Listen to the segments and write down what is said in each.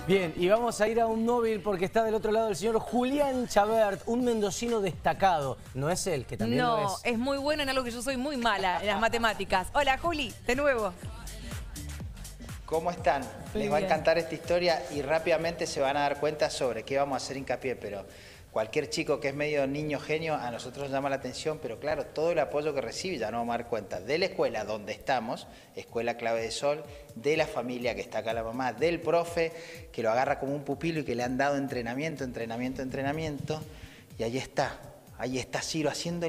Bien, y vamos a ir a un móvil porque está del otro lado el señor Julián Chabert, un mendocino destacado. ¿No es él, que también lo es? No, es muy bueno en algo que yo soy muy mala, en las matemáticas. Hola, Juli, de nuevo. ¿Cómo están? Les va a encantar esta historia y rápidamente se van a dar cuenta sobre qué vamos a hacer hincapié, pero cualquier chico que es medio niño genio a nosotros nos llama la atención, pero claro, todo el apoyo que recibe ya nos vamos a dar cuenta de la escuela donde estamos, Escuela Clave de Sol, de la familia que está acá la mamá, del profe que lo agarra como un pupilo y que le han dado entrenamiento, y ahí está Ciro haciendo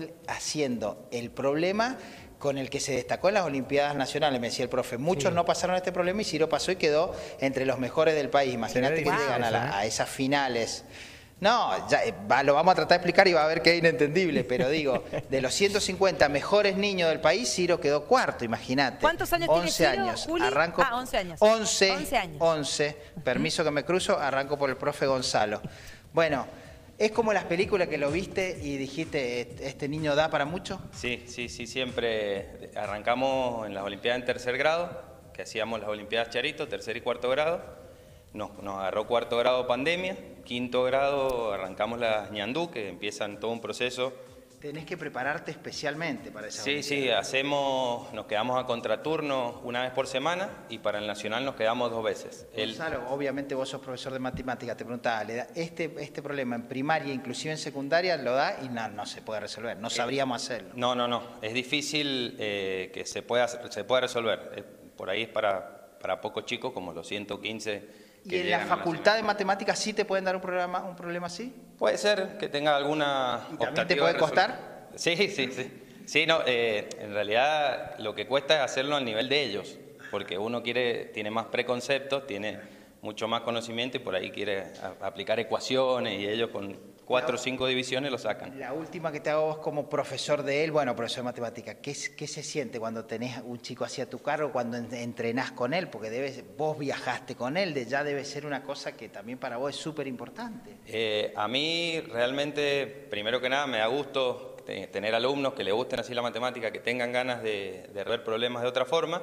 el problema con el que se destacó en las Olimpiadas Nacionales, me decía el profe. Muchos no pasaron este problema y Ciro pasó y quedó entre los mejores del país. Imagínate que llegan a esas finales. No, ya, lo vamos a tratar de explicar y va a ver que es inentendible, pero digo, de los 150 mejores niños del país, Ciro quedó cuarto, imagínate. ¿Cuántos años tiene Ciro, años. Juli? Arranco, 11 años. 11 años. Permiso que me cruzo, arranco por el profe Gonzalo. Bueno, ¿es como las películas que lo viste y dijiste, este niño da para mucho? Sí, siempre arrancamos en las Olimpiadas en tercer grado, que hacíamos las Olimpiadas Charito, tercer y cuarto grado. Nos agarró cuarto grado pandemia, quinto grado arrancamos las ñandú, que empiezan todo un proceso. Tenés que prepararte especialmente para esa Olimpiada. Sí, nos quedamos a contraturno una vez por semana y para el nacional nos quedamos 2 veces. Gonzalo, obviamente vos sos profesor de matemáticas, te preguntaba, ¿le da este problema en primaria, inclusive en secundaria, lo da y no se puede resolver? No sabríamos hacerlo. No, es difícil que se pueda resolver. Por ahí es para pocos chicos, como los 115. ¿Y en la facultad de matemáticas sí te pueden dar un problema así? Puede ser que tenga alguna... ¿Y también te puede costar? Sí. Sí, no, en realidad lo que cuesta es hacerlo al nivel de ellos, porque uno tiene más preconceptos, tiene mucho más conocimiento y por ahí quiere aplicar ecuaciones y ellos con 4 o 5 divisiones lo sacan. La última que te hago vos como profesor de él, bueno, profesor de matemática, ¿qué se siente cuando tenés un chico así a tu cargo, cuando entrenás con él? Porque vos viajaste con él, ya debe ser una cosa que también para vos es súper importante. A mí realmente, primero que nada, me da gusto tener alumnos que les gusten así la matemática, que tengan ganas de resolver problemas de otra forma.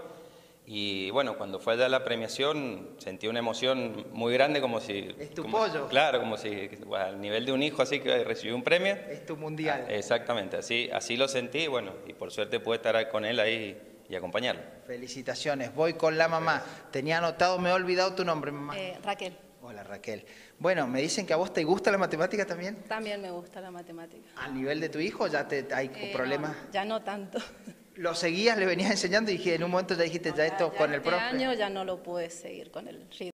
Y bueno, cuando fue allá la premiación sentí una emoción muy grande, como si... Es tu pollo. Claro, como si al nivel de un hijo así que recibió un premio. Es tu mundial. Exactamente, así lo sentí, bueno, y por suerte pude estar con él ahí y acompañarlo. Felicitaciones, voy con la mamá. Tenía anotado, me he olvidado tu nombre, mamá. Raquel. Hola, Raquel. Bueno, me dicen que a vos te gusta la matemática también. También me gusta la matemática. ¿Al nivel de tu hijo ya hay problemas? No, ya no tanto. ¿Lo seguías, le venías enseñando y en un momento ya dijiste, No, ya esto ya con el este profe? año ya no lo pude seguir con el ritmo.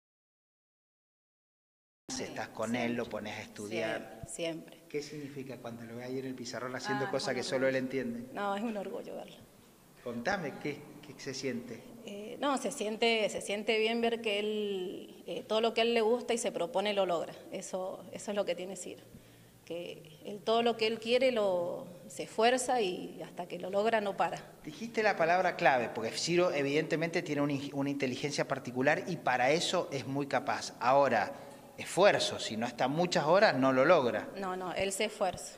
Si estás con él, lo pones a estudiar. Siempre. ¿Qué significa cuando lo ves ahí en el pizarrón haciendo cosas que solo él entiende? No, es un orgullo verlo. Contame, ¿qué se siente? No, se siente bien ver que él, todo lo que a él le gusta y se propone lo logra. Eso es lo que tiene Ciro. Que él, todo lo que él quiere se esfuerza y hasta que lo logra no para. Dijiste la palabra clave, porque Ciro evidentemente tiene una inteligencia particular y para eso es muy capaz. Ahora, esfuerzo, si no está muchas horas no lo logra. No, él se esfuerza.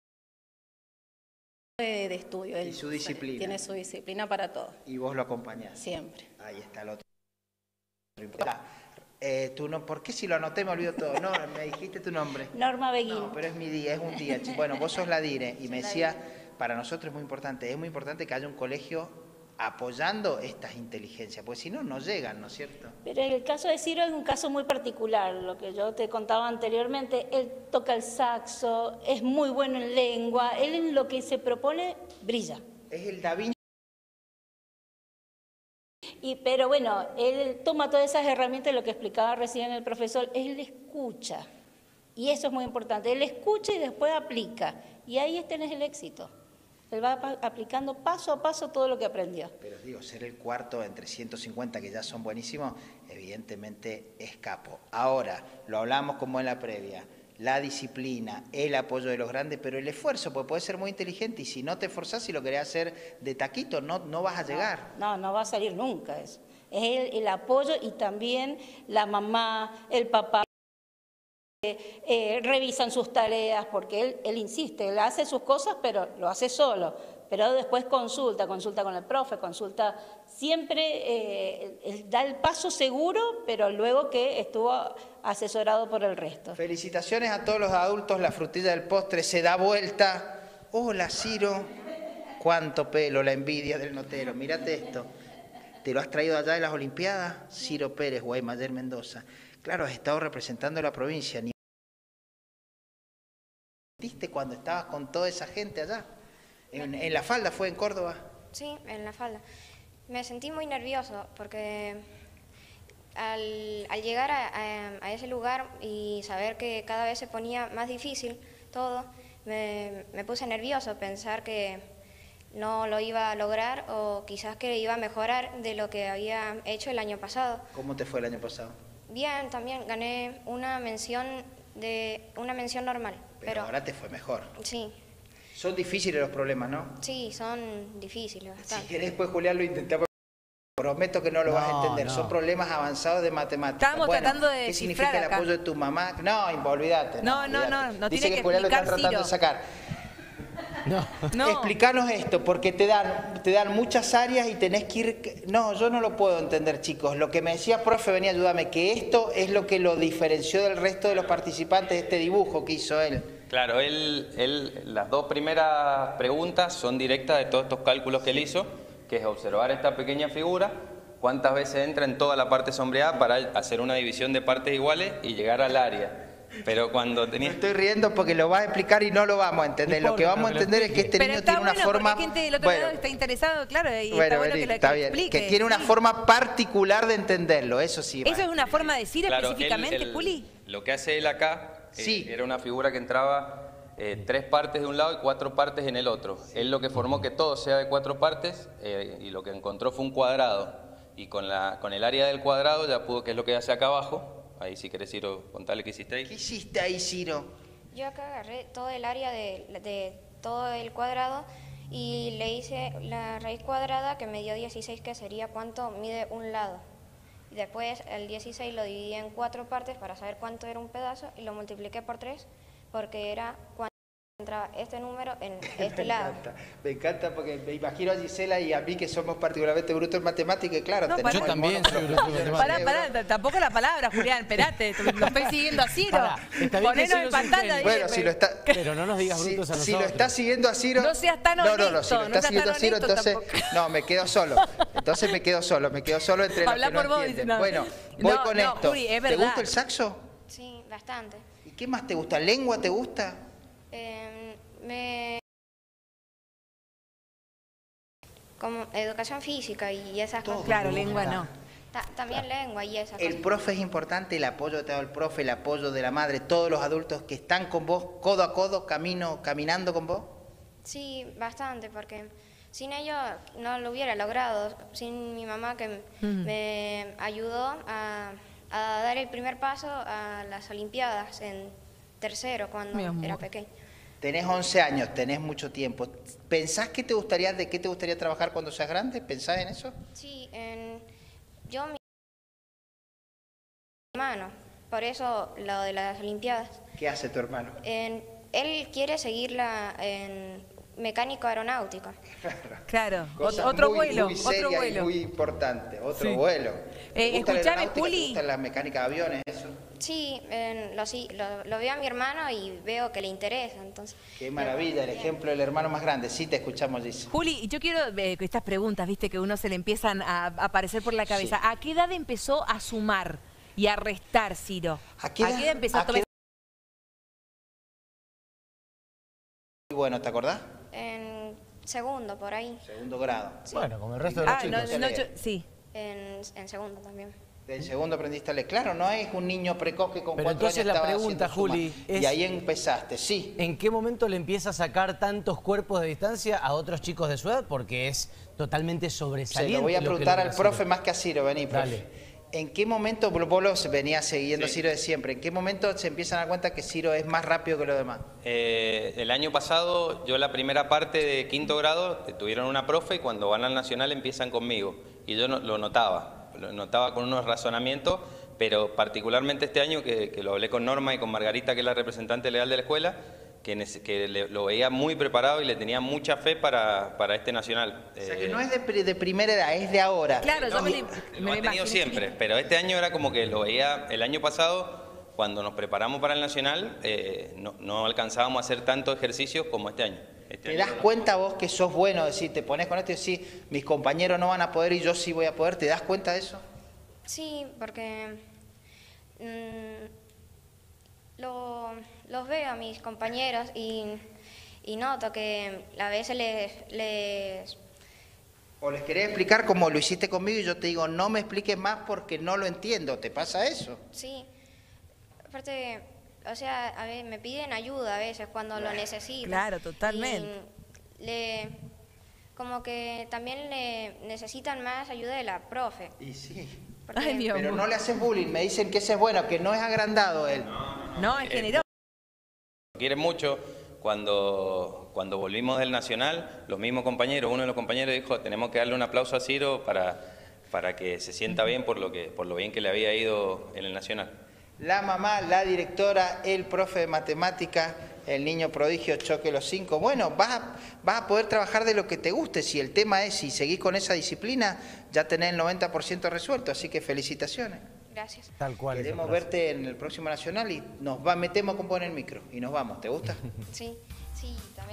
De estudio. Él y su disciplina. Tiene su disciplina para todo. Y vos lo acompañás. Siempre. Ahí está el otro. ¿Por qué si lo anoté me olvido todo? No, me dijiste tu nombre. Norma Beguín. No, pero es mi día, es un día. Bueno, vos sos la dire y me decía, para nosotros es muy importante que haya un colegio apoyando estas inteligencias, porque si no, no llegan, ¿no es cierto? Pero el caso de Ciro es un caso muy particular, lo que yo te contaba anteriormente, él toca el saxo, es muy bueno en lengua, él en lo que se propone brilla. Es el Da Vinci. Pero bueno, él toma todas esas herramientas, lo que explicaba recién el profesor, él escucha, y eso es muy importante, él escucha y después aplica, y ahí tenés el éxito. Él va aplicando paso a paso todo lo que aprendió. Pero digo, ser el cuarto entre 150 que ya son buenísimos, evidentemente es capo. Ahora, lo hablamos como en la previa, la disciplina, el apoyo de los grandes, pero el esfuerzo, porque puede ser muy inteligente y si no te esforzás y lo querés hacer de taquito, no vas a llegar. No va a salir nunca eso. Es el apoyo y también la mamá, el papá. Revisan sus tareas porque él insiste, él hace sus cosas pero lo hace solo, pero después consulta con el profe, consulta siempre da el paso seguro, pero luego que estuvo asesorado por el resto. Felicitaciones a todos los adultos, la frutilla del postre se da vuelta. Hola, Ciro. Cuánto pelo, la envidia del notero. Mírate esto. ¿Te lo has traído allá de las Olimpiadas? Ciro Pérez, Guaymallén, Mendoza. Claro, has estado representando a la provincia. ¿Ni sentiste cuando estabas con toda esa gente allá? ¿En La Falda fue en Córdoba? Sí, en La Falda. Me sentí muy nervioso porque al llegar a ese lugar y saber que cada vez se ponía más difícil todo, me puse nervioso, pensar que no lo iba a lograr o quizás que iba a mejorar de lo que había hecho el año pasado. ¿Cómo te fue el año pasado? Bien, también gané una mención normal. Pero ahora te fue mejor. Sí. Son difíciles los problemas, ¿no? Sí, son difíciles bastante. Si querés, después, Julián, lo intentamos. Prometo que no lo vas a entender. No. Son problemas avanzados de matemáticas. Estábamos tratando de ¿qué significa el acá. apoyo de tu mamá? No, olvídate. No Dice tiene que Julián lo están explicar tratando Ciro. de sacar. No. Explicanos esto, porque te dan muchas áreas y tenés que ir... No, yo no lo puedo entender, chicos. Lo que me decía, profe, venía a ayudarme, que esto es lo que lo diferenció del resto de los participantes de este dibujo que hizo él. Claro, las dos primeras preguntas son directas de todos estos cálculos que él hizo, que es observar esta pequeña figura, cuántas veces entra en toda la parte sombreada para hacer una división de partes iguales y llegar al área. Pero cuando tenía... Me estoy riendo porque lo vas a explicar y no lo vamos a entender. Lo que vamos a entender es que este Pero niño está tiene una bueno forma... porque gente del otro lado está interesado, claro, y está bueno que lo está bien. explique. Que tiene una forma particular de entenderlo, eso sí. ¿Eso es una forma de decir Claro, específicamente, Juli? Lo que hace él acá Sí. era una figura que entraba 3 partes de un lado y 4 partes en el otro. Él lo que formó que todo sea de 4 partes y lo que encontró fue un cuadrado. Y con el área del cuadrado ya pudo, que es lo que hace acá abajo. Ahí si querés, Ciro, contarle qué hiciste ahí. ¿Qué hiciste ahí, Ciro? Yo acá agarré todo el área de todo el cuadrado y le hice la raíz cuadrada que me dio 16, que sería cuánto mide un lado. Y después el 16 lo dividí en 4 partes para saber cuánto era un pedazo y lo multipliqué por 3 porque era cuánto entraba este número en este lado. Me encanta porque me imagino a Gisela y a mí que somos particularmente brutos en matemática y claro, No, tenemos Yo el también mono soy propio. bruto en matemáticas. Pará, tampoco la palabra, Julián, esperate, lo estoy siguiendo a Ciro. Pará, está bien que Ponenos Ciro en es un pantalla. genio. Bueno, dije, si lo está... Pero no nos digas Si, brutos a si nosotros. lo está siguiendo a Ciro... No seas tan No, si lo honesto, no está seas siguiendo tan a Ciro, honesto entonces... tampoco. No, me quedo solo. Entonces me quedo solo entre los Habla que no por vos, entienden. dice, no. Bueno, voy No, con no, esto. Juli, es ¿Te verdad. gusta el saxo? Sí, bastante. ¿Y qué más te gusta? ¿Lengua te gusta? Como educación física y esas cosas. Claro, lengua no. También lengua y esas El cosas. profe es importante, el apoyo que te da el profe, el apoyo de la madre, todos los adultos que están con vos, codo a codo, caminando con vos. Sí, bastante, porque sin ellos no lo hubiera logrado. Sin mi mamá que me ayudó a dar el primer paso a las Olimpiadas en tercero cuando Mi amor. era pequeña. Tenés 11 años, tenés mucho tiempo. ¿Pensás de qué te gustaría trabajar cuando seas grande? ¿Pensás en eso? Sí, mi hermano, por eso lo de las Olimpiadas. ¿Qué hace tu hermano? Él quiere seguirla en mecánico aeronáutico. Claro, Cosa otro muy, vuelo, muy otro seria y vuelo. muy importante, otro Sí. vuelo. ¿Te gusta la Escuchame, aeronáutica? ¿Te Juli. gusta la mecánica de aviones, eso? Sí, lo veo a mi hermano y veo que le interesa, entonces... Qué maravilla, el ejemplo del hermano más grande. Sí, te escuchamos, Liz. Juli, yo quiero estas preguntas, viste, que a uno se le empiezan a aparecer por la cabeza. Sí. ¿A qué edad empezó a sumar y a restar, Ciro? ¿A qué edad empezó a tomar? Muy bueno, ¿te acordás? En segundo, por ahí. Segundo grado. Bueno, como el resto de los chicos. Sí. En segundo también. En segundo aprendiste a leer. Claro, no es un niño precoz que con Pero 4 entonces años la estaba pregunta, haciendo suma. Juli, es- Y ahí empezaste, sí. ¿En qué momento le empieza a sacar tantos cuerpos de distancia a otros chicos de su edad? Porque es totalmente Se sobresaliente. lo voy a lo que preguntar logra al profe hacer. más que a Ciro, vení, profe. Dale. ¿En qué momento, vos lo venías siguiendo Sí. Ciro de siempre, en qué momento se empiezan a dar cuenta que Ciro es más rápido que los demás? El año pasado, yo la primera parte de quinto grado, tuvieron una profe y cuando van al nacional empiezan conmigo. Y yo lo notaba con unos razonamientos, pero particularmente este año que lo hablé con Norma y con Margarita, que es la representante legal de la escuela, lo veía muy preparado y le tenía mucha fe para este nacional. O sea, que no es de primera edad, es de ahora. Claro, yo me Lo ha tenido imagino siempre, pero este año era como que lo veía el año pasado. Cuando nos preparamos para el Nacional, no alcanzábamos a hacer tantos ejercicios como este año. ¿Te das cuenta vos que sos bueno? Decir, te pones con esto y decís, mis compañeros no van a poder y yo sí voy a poder. ¿Te das cuenta de eso? Sí, porque los veo a mis compañeros y noto que a veces les... O les querés explicar como lo hiciste conmigo y yo te digo, no me expliques más porque no lo entiendo. ¿Te pasa eso? Sí. Aparte, o sea, a ver, me piden ayuda a veces cuando lo necesitan. Claro, totalmente. Y como que también le necesitan más ayuda de la profe. Y sí. Ay, Dios Pero mío. no le haces bullying, me dicen que ese es bueno, que no es agrandado él. No, es generoso. Lo quiere mucho. Cuando volvimos del Nacional, los mismos compañeros, uno de los compañeros dijo, tenemos que darle un aplauso a Ciro para que se sienta bien por lo bien que le había ido en el Nacional. La mamá, la directora, el profe de matemáticas, el niño prodigio, choque los 5. Bueno, vas a poder trabajar de lo que te guste. Si el tema es, si seguís con esa disciplina, ya tenés el 90% resuelto. Así que felicitaciones. Gracias. Tal cual. Queremos verte en el próximo Nacional y metemos con poner el micro y nos vamos. ¿Te gusta? Sí, también.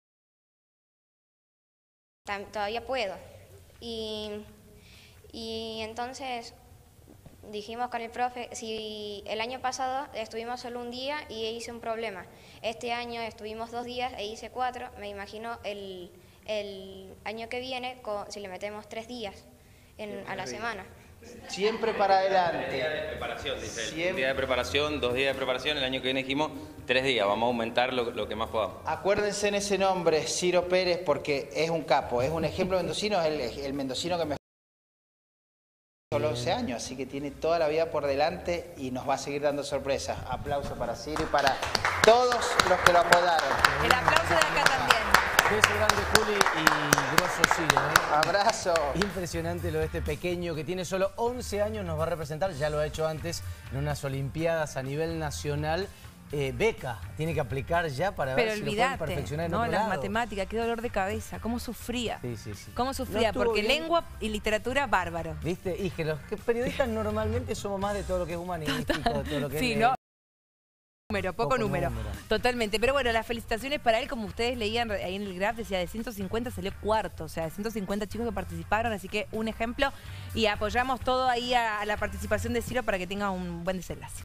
Todavía puedo. Y entonces dijimos con el profe, si el año pasado estuvimos solo un día y hice un problema, este año estuvimos 2 días e hice 4, me imagino el año que viene si le metemos 3 días a la semana. Siempre para adelante. 3 días de preparación, dice él. 1 día de preparación, 2 días de preparación, el año que viene dijimos 3 días, vamos a aumentar lo que más podamos. Acuérdense en ese nombre, Ciro Pérez, porque es un capo, es un ejemplo mendocino, es el mendocino que mejor solo 11 años, así que tiene toda la vida por delante y nos va a seguir dando sorpresas. Aplauso para Ciro y para todos los que lo apodaron. El aplauso de acá también. Beso grande, Juli, y grosso Ciro, ¿eh? Abrazo. Impresionante lo de este pequeño que tiene solo 11 años, nos va a representar, ya lo ha hecho antes en unas Olimpiadas a nivel nacional. Beca, tiene que aplicar ya para ver si lo pueden perfeccionar en no, otro las lado. matemáticas, qué dolor de cabeza, cómo sufría. Sí. Cómo sufría, No, porque bien. lengua y literatura, bárbaro. ¿Viste? Y que los periodistas normalmente somos más de todo lo que es humanístico, de todo lo que Sí, es... ¿no? Poco número. número. Totalmente. Pero bueno, las felicitaciones para él, como ustedes leían ahí en el graph, decía de 150 salió cuarto, o sea, de 150 chicos que participaron, así que un ejemplo. Y apoyamos todo ahí a la participación de Ciro para que tenga un buen desenlace.